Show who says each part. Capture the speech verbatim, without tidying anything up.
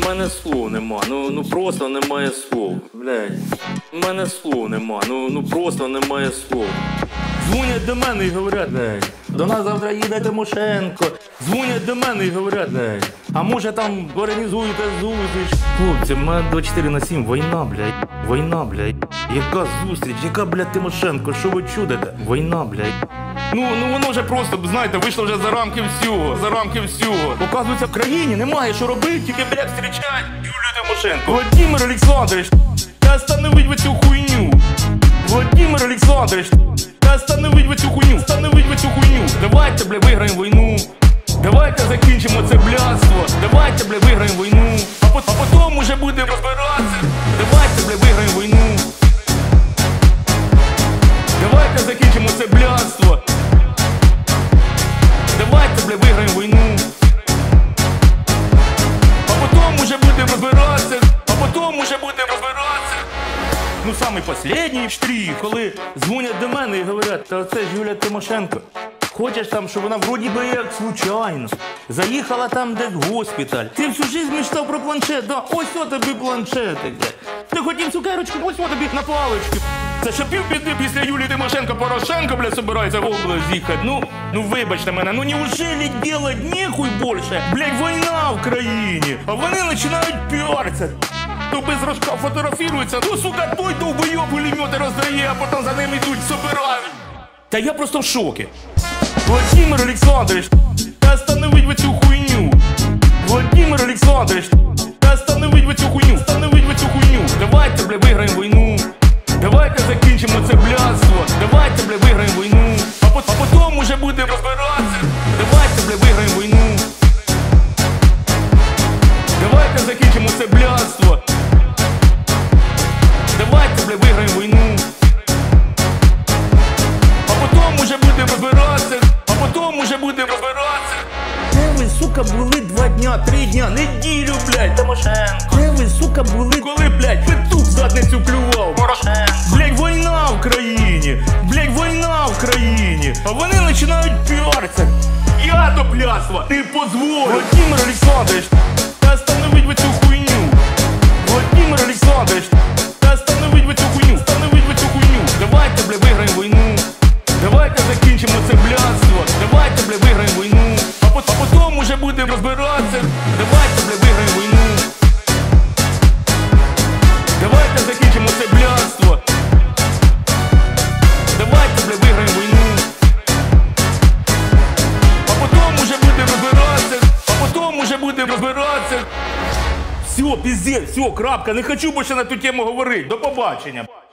Speaker 1: У мене слов нема, ну, ну просто немає слов, блядь. У мене слов нема, ну, ну просто немає слов. Дзвонять до мене і говорять, блядь, до нас завтра їде Тимошенко. Дзвонять до мене і говорять, блядь, а може там організуєте зустріч? Хлопці, в мене двадцять чотири на сім, війна, блядь, війна, блядь. Яка зустріч, яка, блядь, Тимошенко, що ви чудите? Війна, блядь. Ну, ну воно вже просто, знаєте, вийшло вже за рамки всього, за рамки всього. Оказується, в країні немає що робити, тільки, блядь, зустрічать Юлію Тимошенко. Владимир Олександрович, та остановить ви цю хуйню. Владимир Олександрович, та остановить ви цю хуйню, остановить ви цю хуйню. Давайте, блядь, виграємо війну. Давайте закінчимо це блядство. Давайте, блядь, виграємо війну. А, по а потім уже будемо розбиратися. Давайте, блядь, виграємо війну. Давайте закінчимо це блядство. Давайте, блядь, виграємо війну. А потім уже будемо розбиратися. А потім уже будемо розбиратися. Ну, самий останній штрих, коли дзвонять до мене і говорять, та це ж Юлія Тимошенко. Хочеш там, щоб вона вроді би як случайно заїхала там десь в госпіталь. Ти всю життя мечтав про планшет, да? Ось о тобі планшетик, блядь. Ти хотів цукерочку, ось о тобі на палички. Це що півбіди після Юлії Тимошенко Порошенко, блядь, собирається в область з'їхати. Ну, ну вибачте мене, ну неужели делать нехуй більше? Блядь, війна в країні, а вони починають піаритися. То без рожка фотографірується, ну, сука, той довбойоб пулемети роздає, а потім за ним йдуть, собирають. Та я просто в шокі. Владимир Олександрович, та остановить ви цю хуйню. Владимир Олександрович, та остановить ви цю хуйню, остановить ви цю хуйню. Давайте, бля, виграємо війну. Давайте закінчимо це блядство. Давайте, бля, виграємо війну. А, по а потім уже будемо розбиратися. Давайте, бля, виграємо війну. Давайте закінчимо це блядство. Давайте, бля, виграємо війну. А потім уже будемо розбиратися. А потім уже будемо розбиратися. Де ви, сука, були два дня, три дня, неділю, блядь, Тимошенко? Де ви, сука, були, коли, блядь, петух в задницю клював? Порошенко. Блядь, війна в країні. Блядь, війна в країні. А вони починають піаритися. Я до блядства не позволю. Владимир Олександрович, та остановить ви цю хуйню. Владимир Олександрович, та остановить ви цю хуйню, остановить ви цю хуйню. Давайте, блядь, виграємо війну. Давайте закінчимо це блядство. Давайте, бля, виграємо війну. А, по а потім уже будемо розбиратися. Давайте, бля, виграємо війну. Давайте закінчимо це блядство. Давайте, бля, виграємо війну. А потім уже будемо розбиратися. А потім уже будемо розбиратися. Все, пиздец, все, крапка. Не хочу більше на ту тему говорити. До побачення.